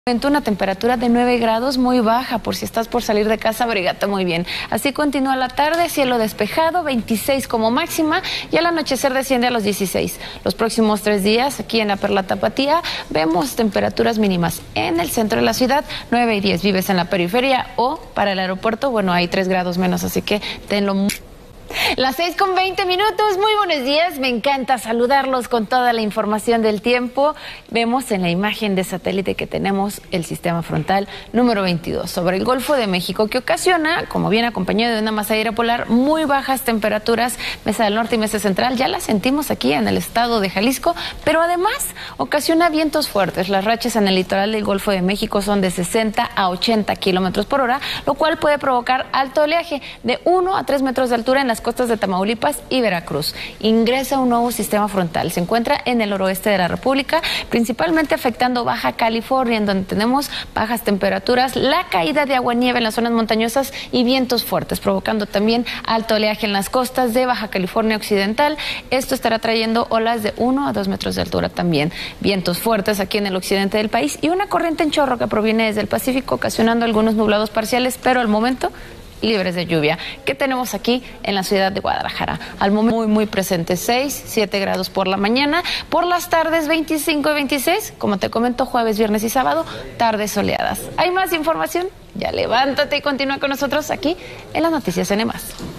Una temperatura de 9 grados, muy baja, por si estás por salir de casa, abrígate muy bien. Así continúa la tarde, cielo despejado, 26 como máxima, y al anochecer desciende a los 16. Los próximos 3 días, aquí en la Perla Tapatía, vemos temperaturas mínimas en el centro de la ciudad, 9 y 10. Vives en la periferia o para el aeropuerto, bueno, hay 3 grados menos, así que tenlo muy... Las 6:20, muy buenos días, me encanta saludarlos con toda la información del tiempo. Vemos en la imagen de satélite que tenemos el sistema frontal número 22 sobre el Golfo de México, que ocasiona, como viene acompañado de una masa de aire polar, muy bajas temperaturas, mesa del norte y mesa central. Ya las sentimos aquí en el estado de Jalisco, pero además ocasiona vientos fuertes. Las rachas en el litoral del Golfo de México son de 60 a 80 kilómetros por hora, lo cual puede provocar alto oleaje de 1 a 3 metros de altura en las costas de Tamaulipas y Veracruz. Ingresa un nuevo sistema frontal. Se encuentra en el noroeste de la República, principalmente afectando Baja California, en donde tenemos bajas temperaturas, la caída de agua y nieve en las zonas montañosas y vientos fuertes, provocando también alto oleaje en las costas de Baja California Occidental. Esto estará trayendo olas de 1 a 2 metros de altura también. Vientos fuertes aquí en el occidente del país y una corriente en chorro que proviene desde el Pacífico, ocasionando algunos nublados parciales, pero al momento libres de lluvia. ¿Qué tenemos aquí en la ciudad de Guadalajara? Al momento muy presente, 6, 7 grados por la mañana, por las tardes 25 y 26, como te comento, jueves, viernes y sábado, tardes soleadas. ¿Hay más información? Ya levántate y continúa con nosotros aquí en las Noticias N+.